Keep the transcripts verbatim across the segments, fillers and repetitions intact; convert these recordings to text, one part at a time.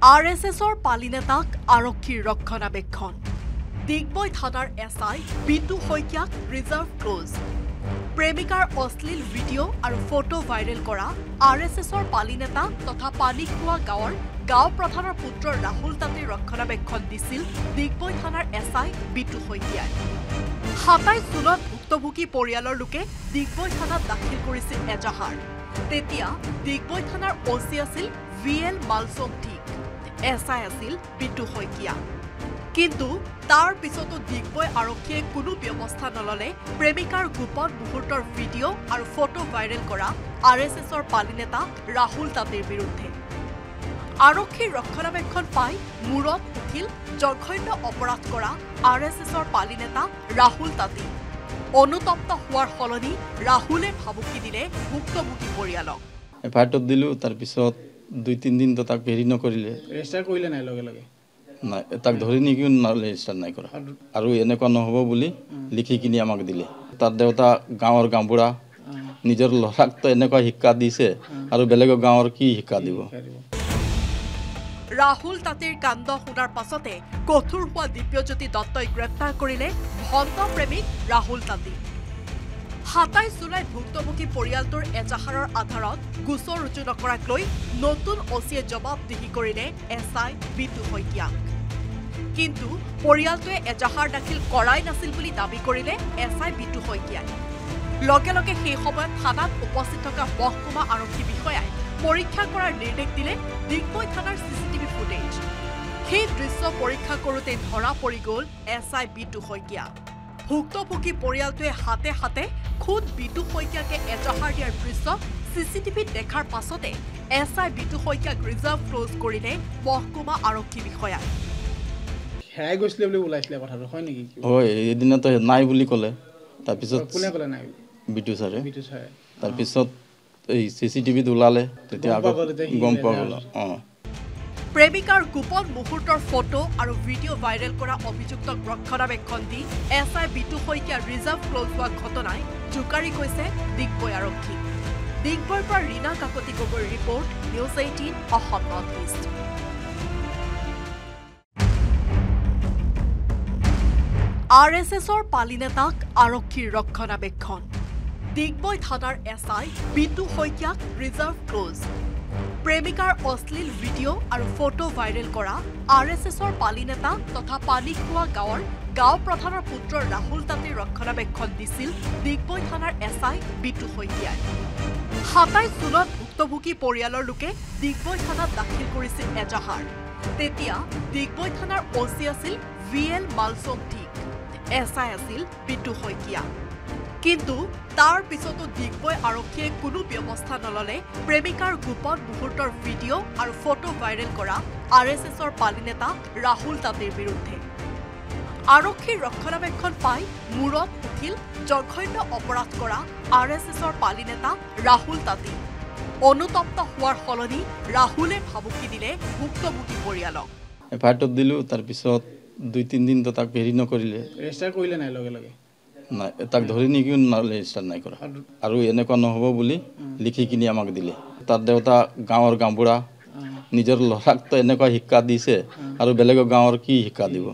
R S এছৰ পালি নেতাক আৰক্ষীৰ ৰক্ষণাবেক্ষণ ডিগবৈ থানাৰ এছ আই বিটু শইকীয়াক ৰিজাৰ্ভ ক্লোজ প্ৰেমিকাৰ অশ্লীল ভিডিঅ' আৰু ফটো ভাইৰেল কৰা আৰ এছ এছৰ পালি নেতা তথা পানীখোৱা গাঁৱৰ গাঁও প্ৰধানৰ পুত্ৰ ৰাহুল তাঁতীৰ ৰক্ষণাবেক্ষণ দিছিল ডিগবৈ থানাৰ এছ আই বিটু শইকীয়াই সাতাইছ জুনত ভুক্তভোগী পৰিয়ালৰ লোকে ডিগবৈ থানাত দাখিল কৰিছিল এজাহাৰ তেতিয়া ডিগবৈ থানাৰ অ' চি আছিল ভি এল মালচম ঠিক এছ আই আছিল বিটু শইকীয়া কিন্তু তাৰ পিছতো ডিগবৈ আৰক্ষীয়ে কোনো ব্যৱস্থা নললে প্ৰেমিকাৰ গোপন মুহূৰ্তৰ ভিডিঅ' আৰু ফটো ভাইৰেল কৰা আৰ এছ এছৰ পালি নেতা ৰাহুল তাঁতীৰ বিৰুদ্ধে আৰক্ষীৰ ৰক্ষণাবেক্ষণ পাই মূৰত উঠিল জঘন্য অপৰাধ কৰা আৰ এছ এছৰ পালি নেতা ৰাহুল তাঁতী অনুতপ্ত হোৱাৰ সলনি ৰাহুলে ভাবুকি দিলে ভুক্তভোগী পৰিয়ালক এফআইআৰটো দিলো তাৰ পিছত দুই তিন দিন তো তাক হেৰি নকৰিলে ৰেজিষ্টাৰ কৰিলে নাই লগে লগে নাই তাক ধৰি নিকিও ৰেজিষ্টাৰ নাই কৰা আৰু এনেকুৱা নহ'ব বুলি লিখি কিনি আমাক দিলে তাৰ দেউতা গাঁৱৰ গাঁওবুঢ়া নিজৰ ল'ৰাক তো এনেকুৱা শিক্ষা দিছে আৰু বেলেগৰ গাঁৱৰ কি শিক্ষা দিব ৰাহুল তাঁতীৰ কাণ্ড শুনাৰ পাছতে কঠোৰ হোৱা দিব্যজ্যোতি দত্তই গ্ৰেপ্তাৰ কৰিলে ভণ্ট প্ৰেমিক ৰাহুল তাঁতী সাতাইছ জুলাইত ভুক্তভোগী পৰিয়ালটোৰ এজাহাৰৰ আধাৰত গোচৰ ৰুজু নকৰাক লৈ নতুন অ' চিয়ে জবাবদিহি কৰিলে এছ আই বিটু শইকীয়াক কিন্তু পৰিয়ালটোৱে এজাহাৰ দাখিল কৰাই নাছিল বুলি দাবী কৰিলে এছ আই বিটু শইকীয়াই লগে লগে সেই সময়ত থানাত উপস্থিত থকা মহকুমা আৰক্ষী বিষয়াই পৰীক্ষা কৰাৰ নিৰ্দেশ দিলে ডিগবৈ থানাৰ চি চি টিভি ফুটেজ সেই দৃশ্য পৰীক্ষা কৰোঁতে ধৰা পৰি গ'ল এছ আই বিটু শইকীয়া ভুক্তভোগী পৰিয়ালটোৱে হাতে হাতে খুদ বিটু শইকীয়াকে এজাহাৰ দিয়াৰ দৃশ্য চি চি টিভিত দেখাৰ পাছতে এছ আই বিটু শইকীয়াক ৰিজাৰ্ভ ক্লোজ কৰিলে মহকুমা আৰক্ষী বিষয়াই হেৰাই গৈছিলে বুলি ওলাইছিলে কথাটো হয় নেকি হয় এদিনতো নাই বুলি ক'লে তাৰপিছত কোনে ক'লে নাই বিটু ছাৰে বিটু ছাৰে তাৰপিছত এই চি চি টিভিত ওলালে তেতিয়া গম পোৱা গ'ল অঁ প্ৰেমিকাৰ গোপন মুহূৰ্তৰ ফটো আৰু ভিডিঅ' ভাইৰেল কৰা অভিযুক্তক ৰক্ষণাবেক্ষণ দি S I Bitu Saikia reserve close হোৱা ঘটনাই জোকাৰি কৈছে ডিগবৈ আৰক্ষী ডিগবৈৰ পৰা ৰীনা কাকতি গগৈৰ report news eighteen Assam north east R S এছৰ পালি নেতাক আৰক্ষীৰ ৰক্ষণাবেক্ষণ ডিগবৈ থানাৰ এছ আই বিটু শইকীয়াক ৰিজাৰ্ভ ক্লোজ প্ৰেমিকাৰ অশ্লীল ভিডিঅ' আৰু ফটো ভাইৰেল কৰা আৰ এছ এছৰ পালি নেতা তথা পানীখোৱা গাঁৱৰ গাঁও প্ৰধানৰ পুত্ৰ ৰাহুল তাঁতীৰ ৰক্ষণাবেক্ষণ দিছিল ডিগবৈ থানাৰ এছ আই বিটু শইকীয়াই সাতাইছ জুনত ভুক্তভোগী পৰিয়ালৰ লোকে ডিগবৈ থানাত দাখিল কৰিছিল এজাহাৰ তেতিয়া ডিগবৈ থানাৰ অ' চি আছিল ভি এল মালচম ঠিক এছ আই আছিল বিটু শইকীয়া কিন্তু তাৰ পিছতো ডিগবৈ আৰক্ষীয়ে কোনো ব্যৱস্থা নললে প্ৰেমিকাৰ গোপন মুহূৰ্তৰ ভিডিঅ' আৰু ফটো ভাইৰেল কৰা আৰ এছ এছৰ পালি নেতা ৰাহুল তাঁতীৰ বিৰুদ্ধে আৰক্ষীৰ ৰক্ষণাবেক্ষণ পাই মূৰত উঠিল জঘন্য অপৰাধ কৰা আৰ এছ এছৰ পালি নেতা ৰাহুল তাঁতী অনুতপ্ত হোৱাৰ সলনি ৰাহুলে ভাবুকি দিলে ভুক্তভোগী পৰিয়ালক এফআইআৰটো দিলো তাৰপিছত দুই তিন দিন তো তাক হেৰি নকৰিলে ৰেজিষ্টাৰ কৰিলে নাই লগে লগে নাই তাক ধৰি নিকিও ৰেজিষ্টাৰ নাই কৰা আৰু এনেকুৱা নহ'ব বুলি লিখি কিনি আমাক দিলে তাৰ দেউতা গাঁৱৰ গাঁওবুঢ়া নিজৰ ল'ৰাক তো এনেকুৱা শিক্ষা দিছে আৰু বেলেগৰ গাঁৱৰ কি শিক্ষা দিব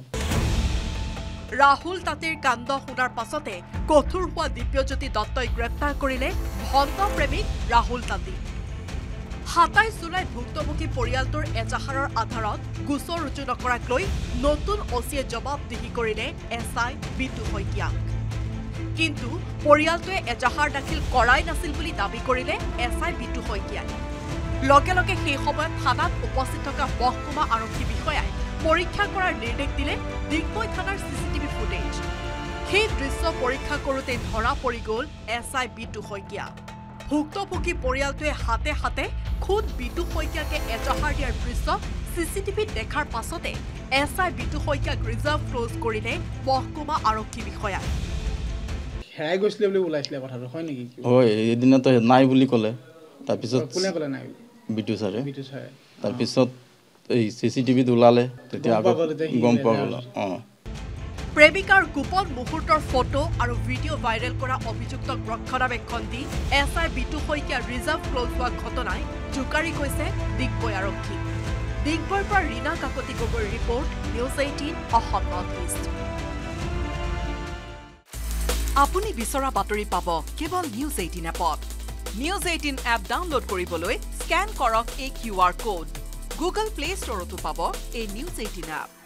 ৰাহুল তাঁতীৰ কাণ্ড শুনাৰ পাছতে কঠোৰ হোৱা দিব্যজ্যোতি দত্তই গ্ৰেপ্তাৰ কৰিলে ভণ্ট প্ৰেমিক ৰাহুল তাঁতী সাতাইছ জুলাইত ভুক্তভোগী পৰিয়ালটোৰ এজাহাৰৰ আধাৰত গোচৰ ৰুজু নকৰাক লৈ নতুন অ' চিয়ে জবাবদিহি কৰিলে এছ আই বিটু শইকীয়াক কিন্তু পৰিয়ালটোৱে এজাহাৰ দাখিল কৰাই নাছিল বুলি দাবী কৰিলে এছ আই বিটু শইকীয়াই লগে লগে সেই সময়ত থানাত উপস্থিত থকা মহকুমা আৰক্ষী বিষয়াই পৰীক্ষা কৰাৰ নিৰ্দেশ দিলে ডিগবৈ থানাৰ চি চি টিভি ফুটেজ সেই দৃশ্য পৰীক্ষা কৰোঁতে ধৰা পৰি গ'ল এছ আই বিটু শইকীয়া ভুক্তভোগী পৰিয়ালটোৱে হাতে হাতে খুদ বিটু শইকীয়াকে এজাহাৰ দিয়াৰ দৃশ্য চি চি টিভিত দেখাৰ পাছতে এছ আই বিটু শইকীয়াক ৰিজাৰ্ভ ক্লোজ কৰিলে মহকুমা আৰক্ষী বিষয়াই হেৰাই গৈছিলে বুলি ওলাইছিলে কথাটো হয় নেকি হয় এদিনতো নাই বুলি ক'লে তাৰপিছত কোনে ক'লে নাই বিটু ছাৰে বিটু ছাৰে তাৰপিছত এই চি চি টিভিত ওলালে তেতিয়া গম পোৱা গ'ল অঁ প্ৰেমিকাৰ গোপন মুহূৰ্তৰ ফটো আৰু ভিডিঅ' ভাইৰেল কৰা অভিযুক্তক ৰক্ষণাবেক্ষণ দি S I Bitu Saikia reserve close হোৱা ঘটনাই জোকাৰি কৈছে ডিগবৈ আৰক্ষী ডিগবৈৰ পৰা ৰীনা কাকতি গগৈৰ report news eighteen Assam north east. আপুনি বিচৰা বাতৰি পাব কেৱল নিউজ এইটিন এপত। নিউজ এইটিন এপ ডাউনলোড কৰিবলৈ স্কেন কৰক এই Q R code. Google play ষ্টৰতো পাব এই নিউজ এইটিন এপ।